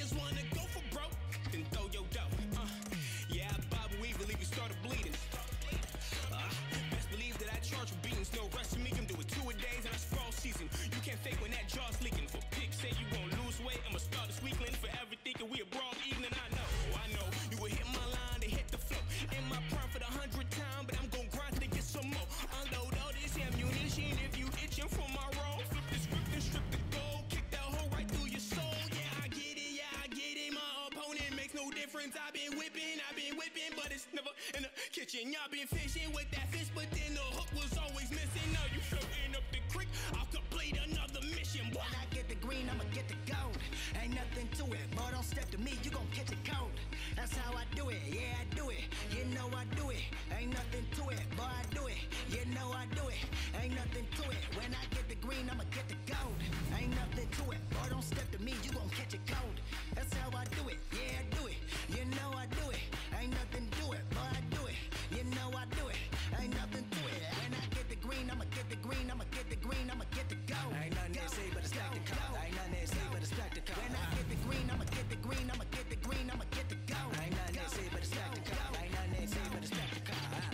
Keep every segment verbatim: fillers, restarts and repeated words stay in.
just wanna go for broke, then throw your dough. Uh, yeah, I Bible we believe we started bleeding. Uh, best believe that I charge for beatings, no rush to me. Can do it two a days and that's fall season. You can't fake when that jaw's leaking. For pics say you gon' lose weight, I'ma start this weekend. Forever thinking we a broad evening. I know, I know you will hit my line to hit the flow. In my prime for the hundredth time, but I'm gon' grind to get some more. Unload all this ammunition if you itching for my role. Flip the script and strip the gold, kick that hole right through your soul. Yeah, I get it, yeah, I get it. My opponent makes no difference. I've been whipping, I've been whipping, but it's never in the kitchen. Y'all been fishing with that fish, but then the hook was always missing. Now you floating up the creek, I'll complete another mission. Boy. When I get the green, I'ma get the gold. Ain't nothing to it, boy, don't step to me, you gon' catch a cold. That's how I do it, yeah, I do it. You know I do it, ain't nothing to it, boy, I do it. You know I do it, ain't nothing to it. When I get the green, I'ma get the gold. Ain't nothing to it, boy, don't step to me, you gon' catch a cold. That's how I do it, yeah, I do it. You know I do it, ain't nothing to it, boy, I do it. You know I do it, ain't nothing to it. When I get the green, I'ma get the green, I'ma get the green, I'ma get the gold. Ain't nothing they say but a spectacle. Ain't nothing they say but a spectacle. When I get the green, I'ma get the green, I'ma get the green, I'ma get the gold. Ain't nothing they say but a spectacle. Ain't nothing they say but a spectacle.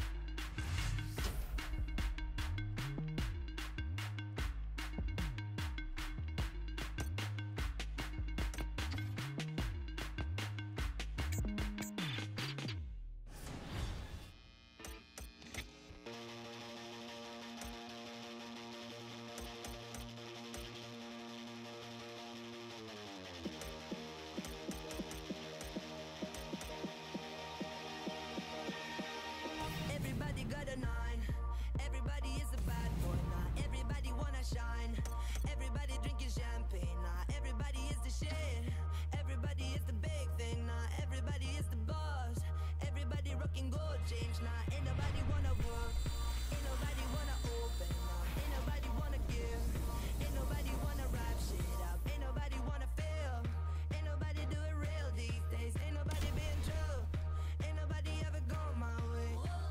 Everybody got a nine. Everybody is a bad boy now. Everybody wanna shine. Everybody drinking champagne now. Everybody is the shit. Everybody is the big thing now. Everybody is the boss. Everybody rocking gold chains now. Ain't nobody wanna work. Ain't nobody wanna open now. Ain't nobody wanna give. Ain't nobody wanna wrap shit up. Ain't nobody wanna feel. Ain't nobody do it real these days. Ain't nobody being true. Ain't nobody ever go my way.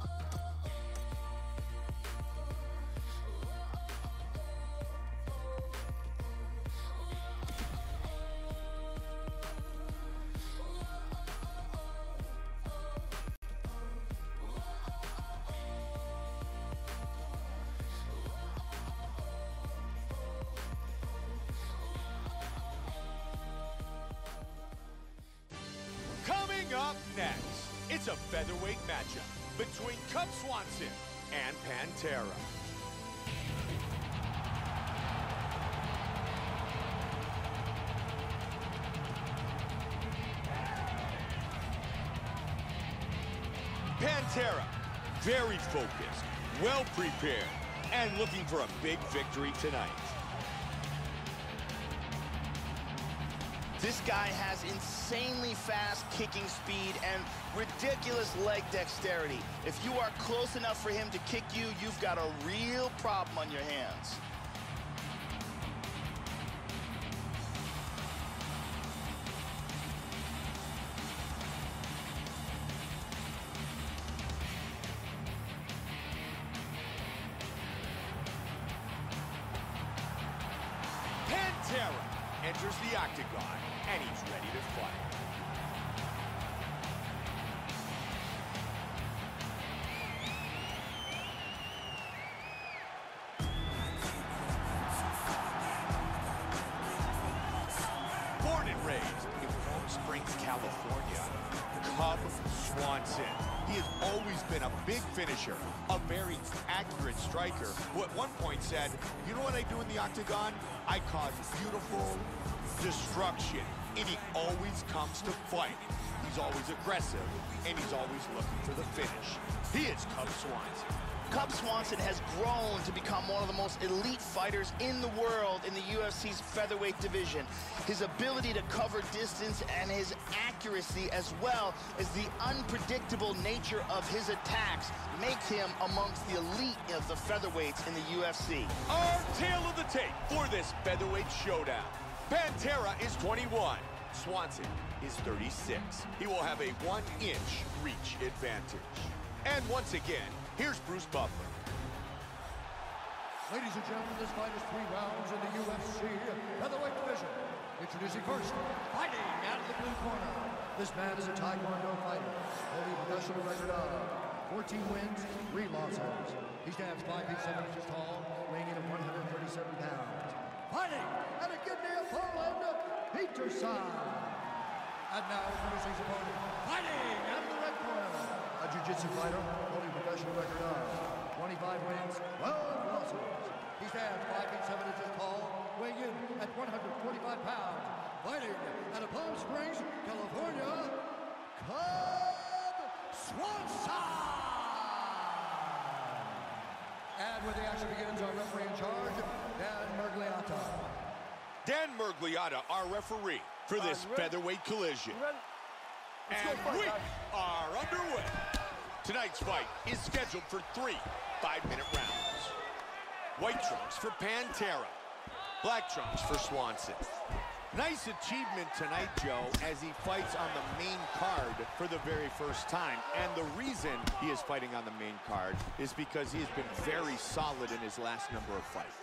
Coming up next, it's a featherweight matchup between Cub Swanson and Pantera. Pantera, very focused, well prepared, and looking for a big victory tonight. This guy has insanely fast kicking speed and ridiculous leg dexterity. If you are close enough for him to kick you, you've got a real problem on your hands. Pantera enters the octagon, and he's ready to fight. Born and raised in Palm Springs, California, Cub Swanson. He has always been a big finisher, a very accurate striker, who at one point said, you know what I do in the octagon? I cause beautiful destruction, and he always comes to fight. He's always aggressive, and he's always looking for the finish. He is Cub Swanson. Cub Swanson has grown to become one of the most elite fighters in the world in the U F C's featherweight division. His ability to cover distance and his accuracy, as well as the unpredictable nature of his attacks, make him amongst the elite of the featherweights in the U F C. Our tale of the tape for this featherweight showdown. Pantera is twenty-one. Swanson is thirty-six. He will have a one-inch reach advantage. And once again, here's Bruce Buffer. Ladies and gentlemen, this fight is three rounds in the U F C featherweight division. Introducing first, fighting out of the This man is a Taekwondo fighter, holding a professional record of fourteen wins, three losses. He stands five feet seven inches tall, weighing in at one hundred thirty-seven pounds. Fighting at a kidney of Poland, Peterson. And now introducing his opponent, fighting out of the red corner, a jiu-jitsu fighter holding a professional record of twenty-five wins, twelve losses. He stands five feet seven inches tall, weighing in at one hundred forty-five pounds. Fighting out of Palm Springs, California, Cub Swanson. And when the action begins, our referee in charge, Dan Miragliotta. Dan Miragliotta, our referee for this featherweight collision. And we are underway. Tonight's fight is scheduled for three five-minute rounds. White trunks for Pantera. Black trunks for Swanson. Nice achievement tonight, Joe, as he fights on the main card for the very first time. And the reason he is fighting on the main card is because he has been very solid in his last number of fights.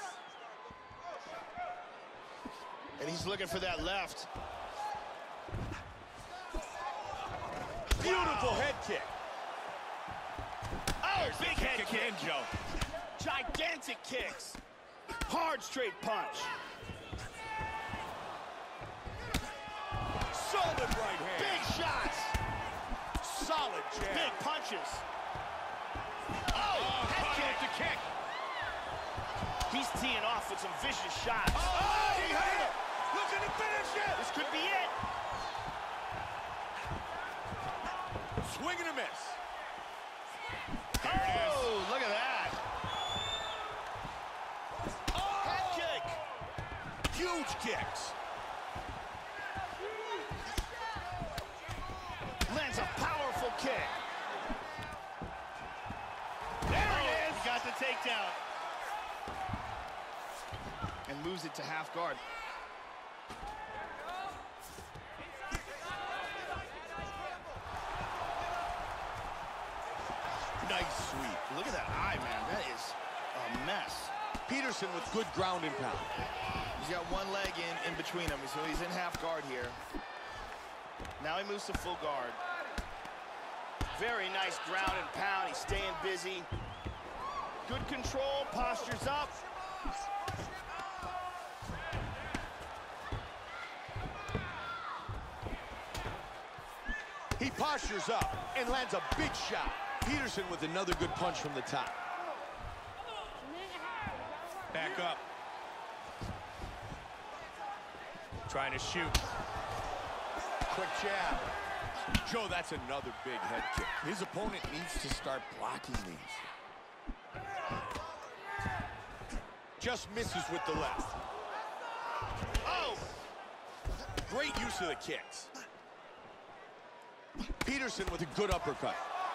And he's looking for that left. Beautiful head kick. Oh, big head kick. Again, Joe. Gigantic kicks. Hard straight punch. Solid right hand. Big shots. Solid jab. Big punches. Oh, oh head kick. To kick. He's teeing off with some vicious shots. Oh, oh he hit it. Looking to finish it. This could be it. Swing and a miss. There oh, it is. Look at that. Oh. Head kick. Huge kicks. Lands a powerful kick. There oh, it is. He got the takedown. And moves it to half guard. Nice sweep. Look at that eye, man. That is a mess. Peterson with good ground and pound. He's got one leg in, in between them, so he's in half guard here. Now he moves to full guard. Very nice ground and pound. He's staying busy. Good control, postures up. He postures up and lands a big shot. Peterson with another good punch from the top. Back up. Trying to shoot. Quick jab. Joe, that's another big head kick. His opponent needs to start blocking these. Just misses with the left. Oh! Great use of the kicks. Peterson with a good uppercut.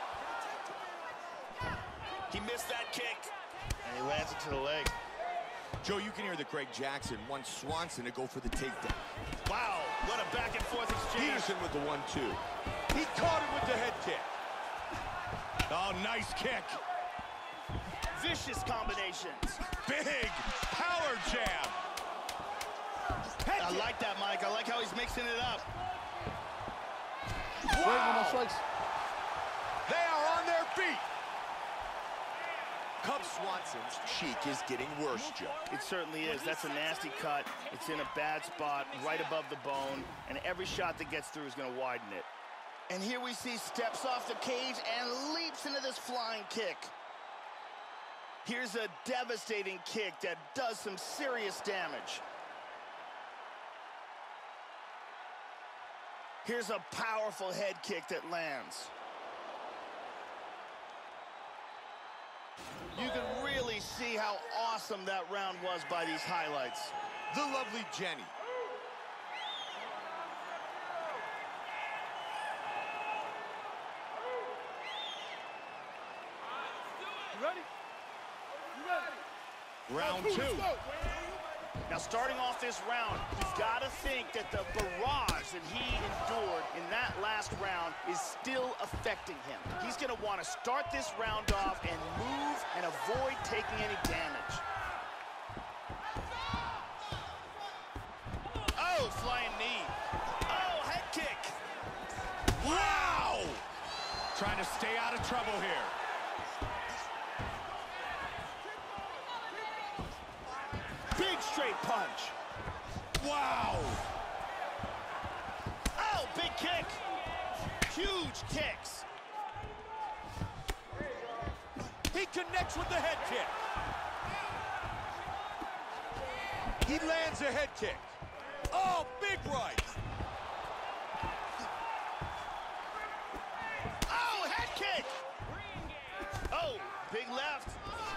He missed that kick. And he lands it to the leg. Joe, you can hear that Greg Jackson wants Swanson to go for the takedown. Wow, what a back and forth exchange. Peterson with the one two. He caught him with the head kick. Oh, nice kick. Vicious combinations. Big power jab. Head I kick. Like that, Mike. I like how he's mixing it up. Wow. They are on their feet. Cub Swanson's cheek is getting worse, Joe. It certainly is. That's a nasty cut. It's in a bad spot, right above the bone, and every shot that gets through is going to widen it. And here we see steps off the cage and leaps into this flying kick. Here's a devastating kick that does some serious damage. Here's a powerful head kick that lands. You can really see how awesome that round was by these highlights. The lovely Jenny. You ready? You ready? Round two. Now, starting off this round, you've got to think that the barrage that he endured in that last round is still affecting him. He's going to want to start this round off and move and avoid taking any damage. Oh, flying knee. Oh, head kick. stay out of trouble here. Big straight punch. Wow! Oh, big kick. Huge kicks. He connects with the head kick. He lands a head kick. Oh, big right. Oh, head kick. Oh, big left.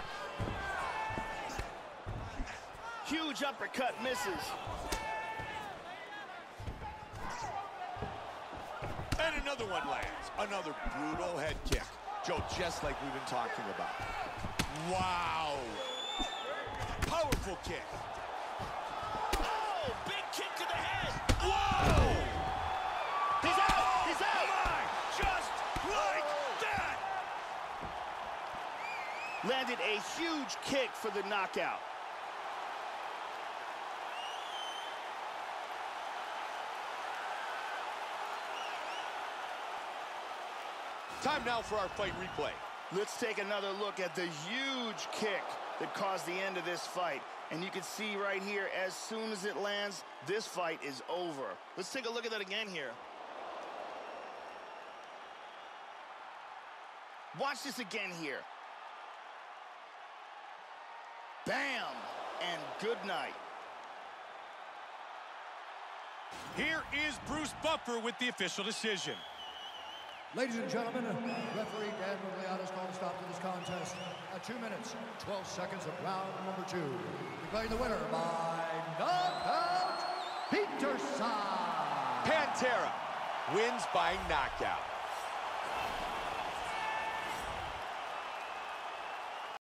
Huge uppercut misses. And another one lands. Another brutal head kick. Joe, just like we've been talking about. Wow. Powerful kick. Oh, big kick to the head. Whoa! He's out. He's out. My, just like that. Landed a huge kick for the knockout. Time now for our fight replay. Let's take another look at the huge kick that caused the end of this fight. And you can see right here, as soon as it lands, this fight is over. Let's take a look at that again here. Watch this again here. Bam! And good night. Here is Bruce Buffer with the official decision. Ladies and gentlemen, referee Dan Miragliotta's called a stop to this contest at two minutes, twelve seconds of round number two. Declaring the winner by knockout, Peter Saad. Pantera wins by knockout.